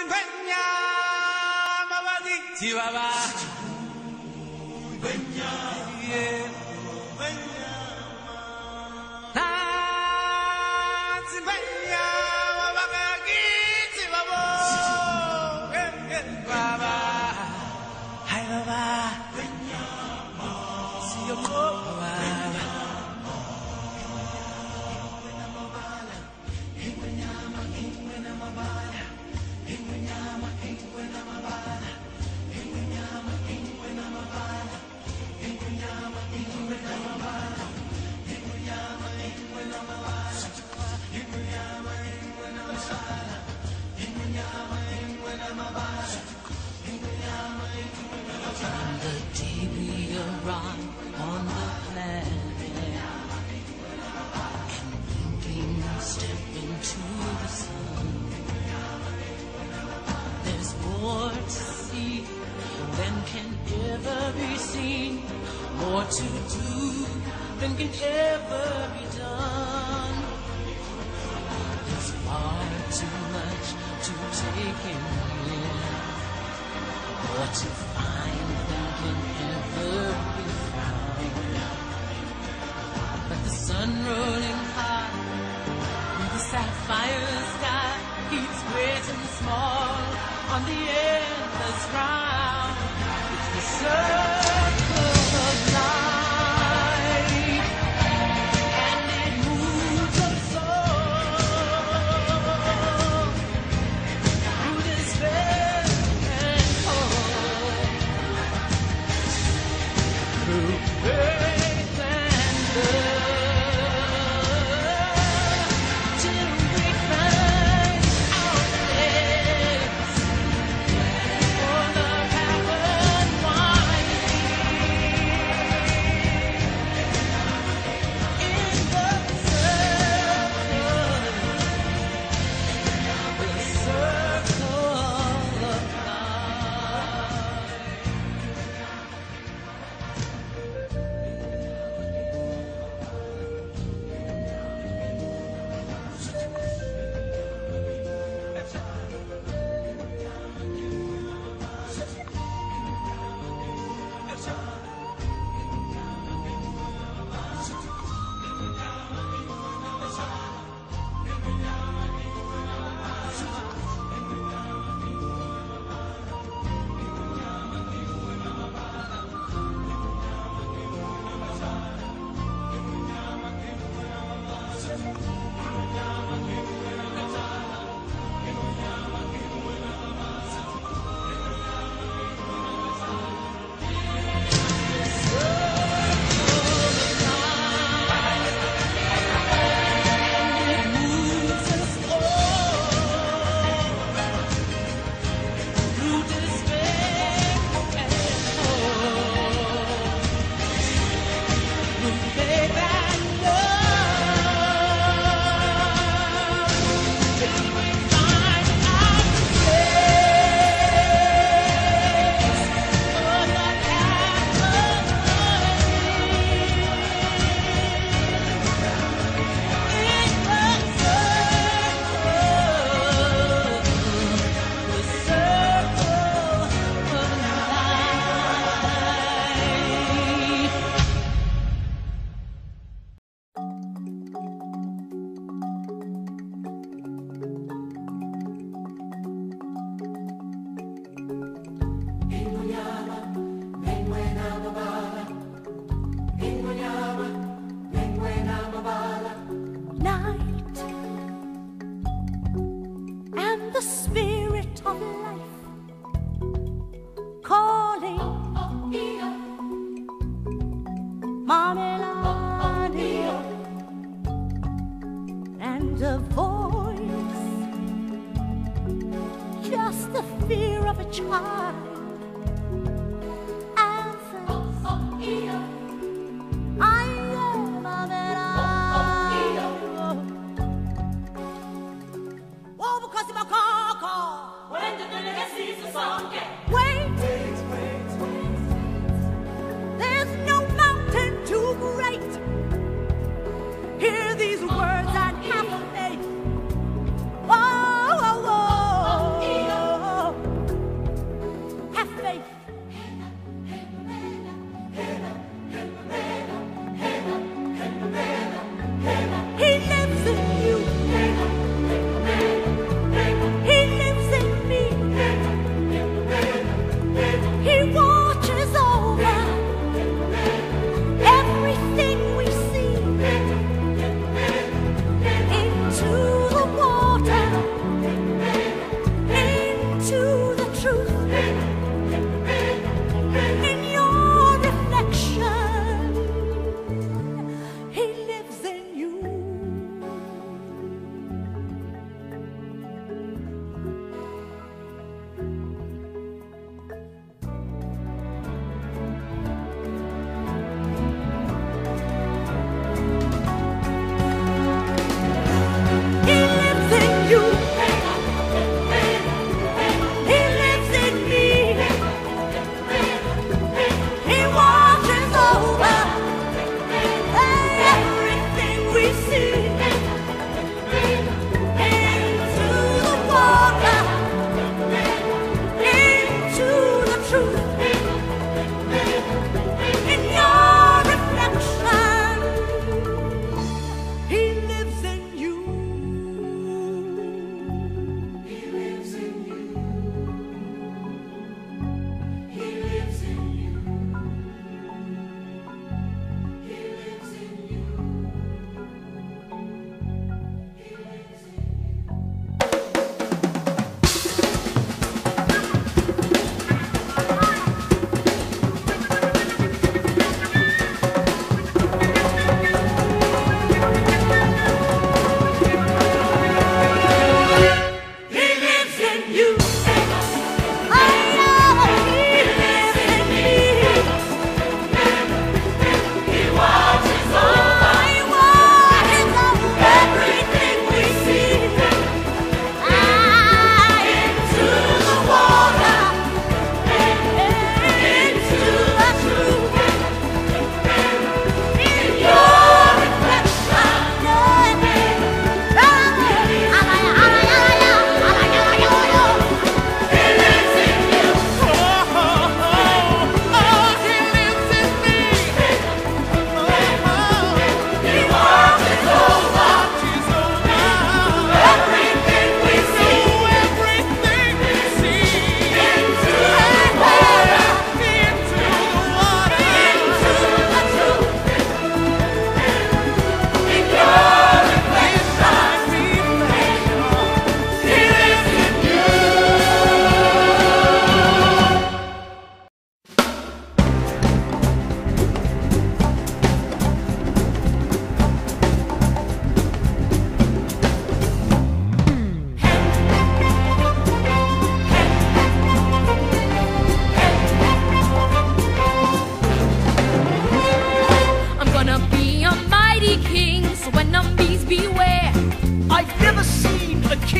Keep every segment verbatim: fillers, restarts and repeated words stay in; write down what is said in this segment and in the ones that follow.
Chihuahua. Yeah. More to do than can ever be done. There's far too much to take in here, more to find than can ever be found. But the sun rolling high in the sapphire sky keeps great and small on the endless round. It's the circle of life, and it moves us all through despair and hope, through faith and love, till we find our place for the path Whoa, whoa, whoa.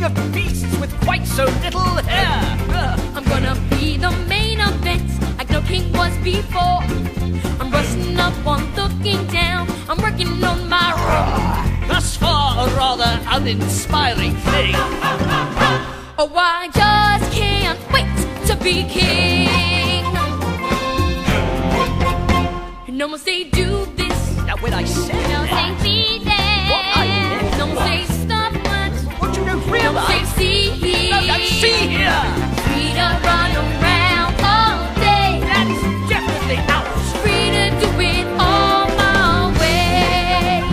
king of beasts with quite so little hair. Uh, I'm gonna be the main event, like no king was before. I'm brushing up on looking down. I'm working on my roar. Thus far, a rather uninspiring thing. Oh, I just can't wait to be king. No one say do this. Now, when I said No one say that, be there. what I meant No one say was- stop much. what you don't No one say realize? see here. No, no, see here. Free to run around all day. That's definitely out. Free to do it all my way.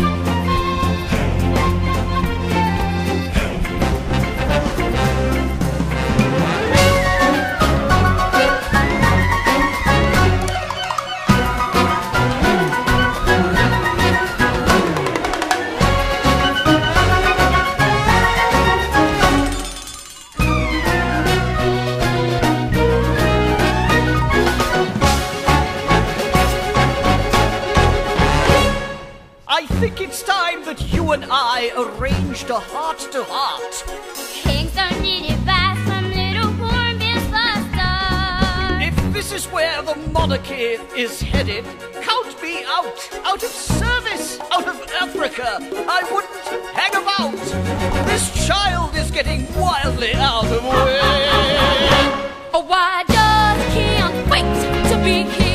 I think it's time that you and I arranged a heart-to-heart. Kings are needed by some little hornbill buster. If this is where the monarchy is headed, count me out. Out of service, out of Africa, I wouldn't hang about. This child is getting wildly out of way. Oh, I just can't wait to be king.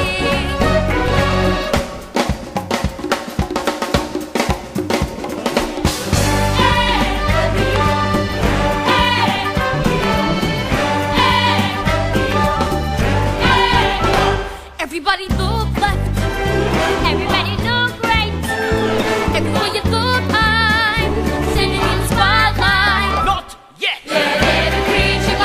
Everybody look left, everybody look right. Everywhere you look, I'm sending in spotlight. Not yet. Let every creature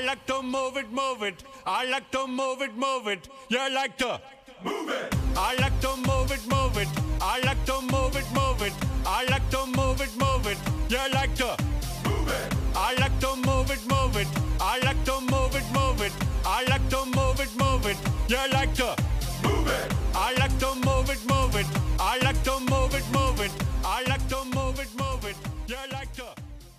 like to move it, move it. I like to move it, move it. You like to move it. I like to move it, move it. I like to move it, move it. I like to move it, move it. You like to move it. I like to move it, move it. I like to move it, move it. I like to move it, move it. You like to move it. I like to move it, move it. I like to move it, move it. I like to move it, move it. You like to.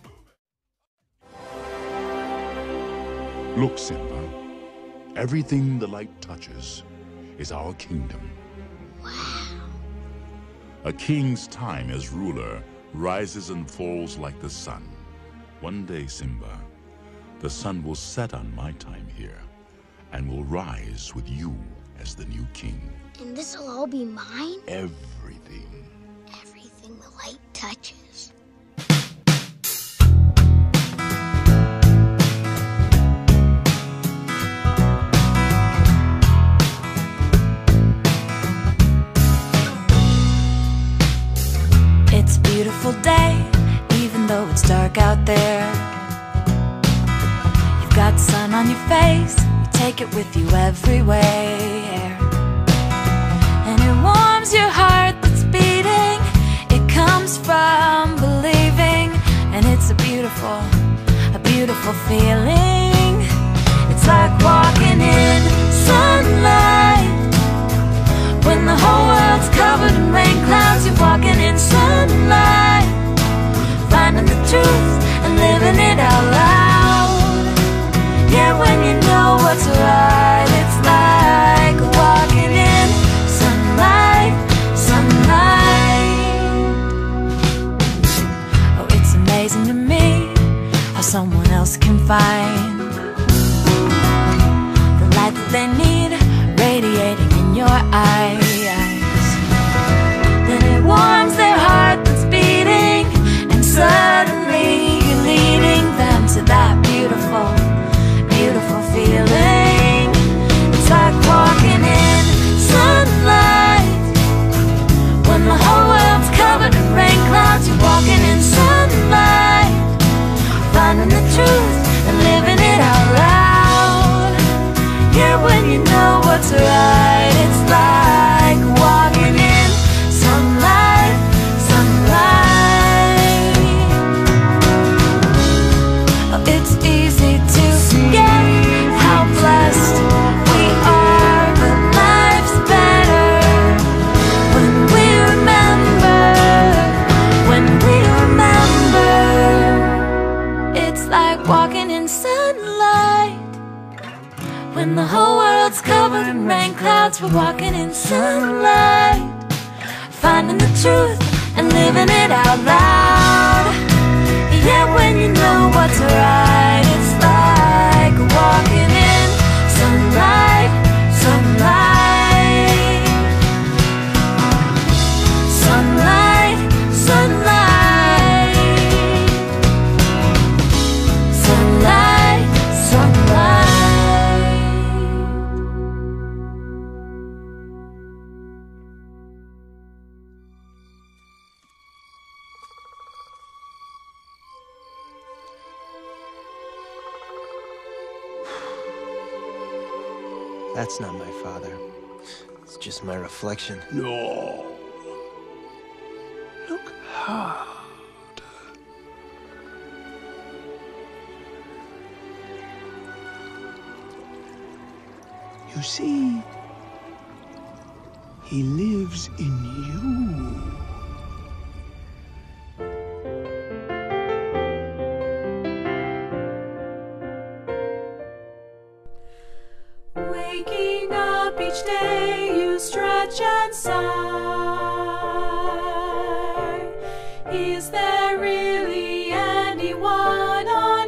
Look, Simba. Everything the light touches is our kingdom. Wow. A king's time as ruler rises and falls like the sun. One day, Simba, the sun will set on my time here and will rise with you as the new king. And this'll all be mine? Everything. Everything the light touches. It's a beautiful day, even though it's dark out there. You've got sun on your face, you take it with you everywhere. And it warms your heart that's beating, it comes from believing. And it's a beautiful, a beautiful feeling. It's like walking in sunlight. When the whole world's covered in rain clouds, you're walking in sunlight, finding the truth and living it out loud. Yeah, when you know what's right, it's like walking in sunlight, sunlight. Oh, it's amazing to me how someone else can find the light that they need radiating in your eyes. Then it warms their heart that's beating, and suddenly you're leading them to that beautiful, beautiful feeling. It's like walking in sunlight. When the whole world's covered in rain clouds, you're walking in sunlight, finding the truth and living it out loud. Yeah, when you know what's right, it's like walking in sunlight, sunlight. Oh, it's easy to forget how blessed we are, but life's better when we remember, when we remember. It's like walking in sunlight. When the whole world's covered in rain clouds, we're walking in sunlight, finding the truth and living it out loud. Yeah, when you know what's right, it's like walking in sunlight, sunlight, sunlight, sunlight, sunlight, sunlight. That's not my father. It's just my reflection. No. Look hard. You see, he lives in you. Waking up each day, you stretch and sigh. Is there really anyone on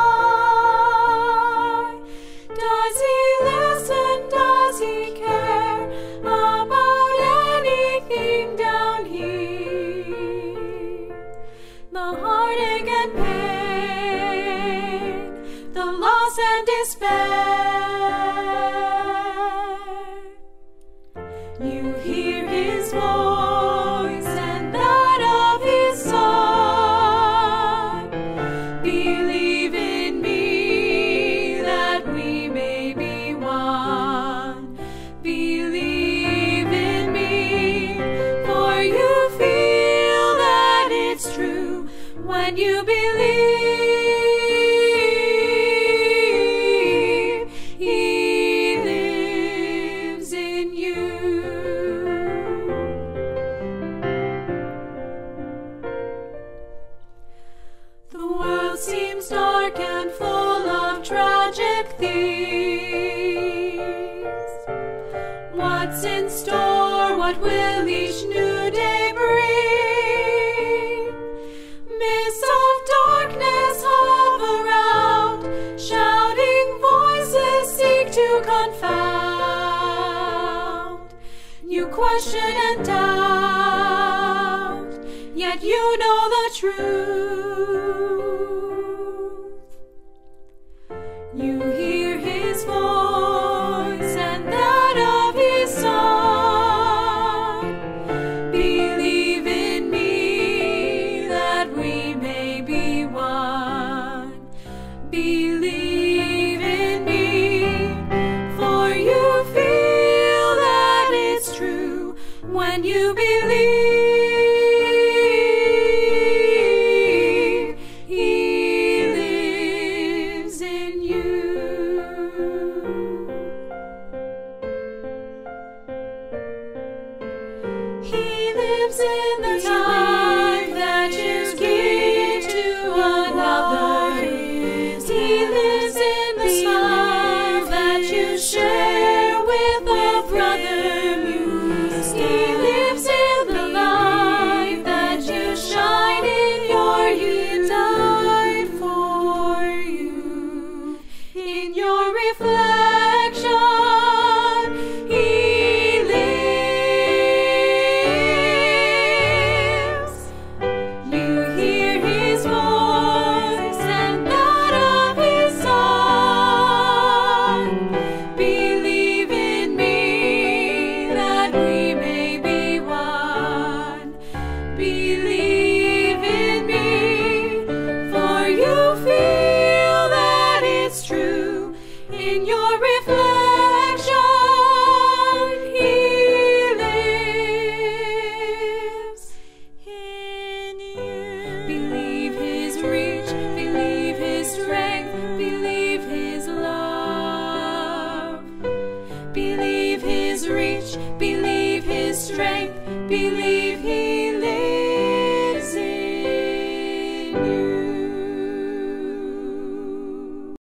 high? Does he listen? Does he care about anything down here? The heartache and pain, the loss and despair. You hear him what's in store, what will each new day bring? Mists of darkness hover around, shouting voices seek to confound. You question and doubt, yet you know the truth. You hear his voice and that of his Son. Believe in me that we may be one. Believe in me, for you feel that it's true when you believe. He lives in the time that you give to another. He lives in the smile that you share with a brother. He lives in the light that you shine in your youth. He died for you in your reflection. Believe in me, for you feel that it's true in your reflection. He lives in you. Believe his reach, believe his strength, believe his love. Believe his reach, believe his strength, believe